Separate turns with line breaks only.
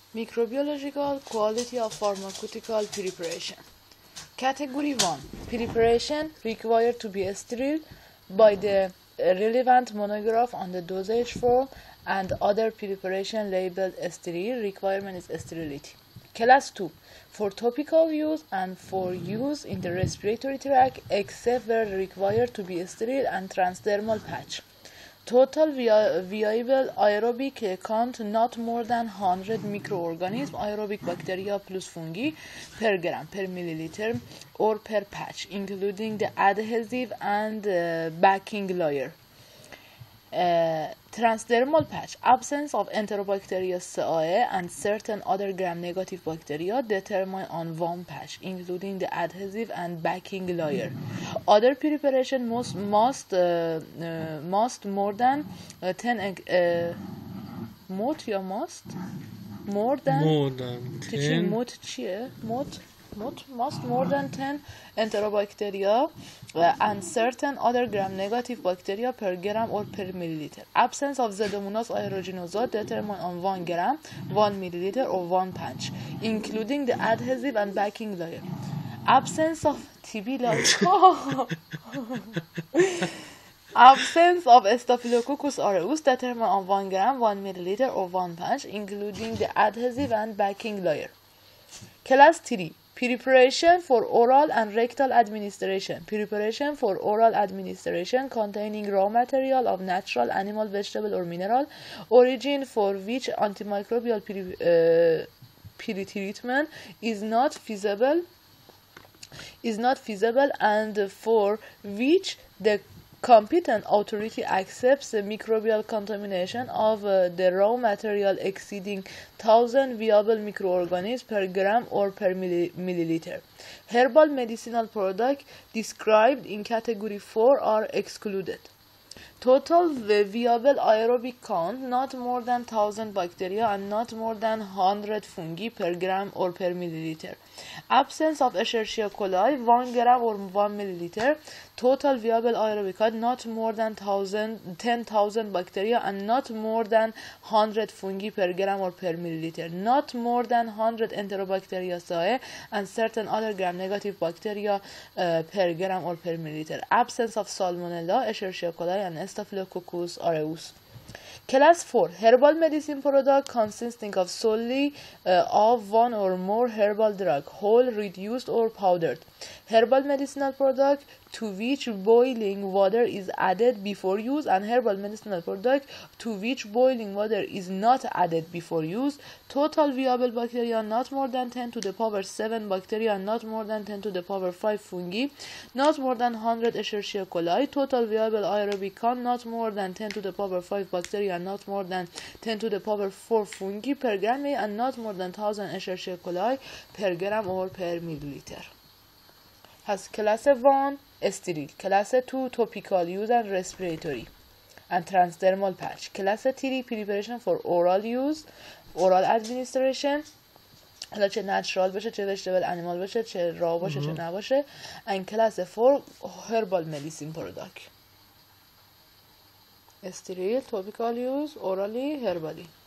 Microbiological quality of pharmaceutical preparation. Category 1. Preparation required to be sterile by the relevant monograph on the dosage form and other preparation labeled sterile. Requirement is sterility. Class 2. For topical use and for use in the respiratory tract except where required to be sterile and transdermal patch. Total viable aerobic count not more than 100 microorganisms, aerobic bacteria plus fungi per gram per milliliter or per patch, including the adhesive and backing layer. Transdermal patch, absence of Enterobacteriaceae and certain other gram-negative bacteria determined on one patch, including the adhesive and backing layer. Other preparation must more than 10 must more than 10 enterobacteria and certain other gram-negative bacteria per gram or per milliliter. Absence of Pseudomonas aeruginosa determined on 1 gram, 1 milliliter or 1 patch, including the adhesive and backing layer. Absence of TB Absence of Staphylococcus aureus determined on 1 gram, 1 milliliter or 1 patch, including the adhesive and backing layer. Class 3. Preparation for oral and rectal administration. Preparation for oral administration containing raw material of natural, animal, vegetable or mineral origin for which antimicrobial pre-treatment is not feasible and for which the competent authority accepts the microbial contamination of the raw material exceeding 1000 viable microorganisms per gram or per milliliter. Herbal medicinal products described in category 4 are excluded. Total viable aerobic count not more than 1000 bacteria and not more than 100 fungi per gram or per milliliter. Absence of Escherichia coli 1 gram or 1 milliliter. Total viable aerobic count not more than 10,000 bacteria and not more than 100 fungi per gram or per milliliter. Not more than 100 Enterobacteriaceae and certain other gram-negative bacteria per gram or per milliliter. Absence of Salmonella, Escherichia coli and Staphylococcus aureus. Class 4. Herbal medicine product consisting of solely of one or more herbal drug, whole, reduced or powdered. Herbal medicinal product to which boiling water is added before use and herbal medicinal product to which boiling water is not added before use. Total viable bacteria not more than 10 to the power 7 bacteria and not more than 10 to the power 5 fungi, not more than 100 Escherichia coli. Total viable aerobic count not more than 10 to the power 5 bacteria and not more than 10 to the power 4 fungi per gram and not more than 1000 Escherichia coli per gram or per milliliter. Has class 1 sterile, class 2 topical use and respiratory and transdermal patch, class 3 preparation for oral use, oral administration، حالا چه نچرال باشه چه vegetable animal باشه چه را باشه چه نباشه. and class 4 herbal medicine product. Sterile, topical use, orally, herbally.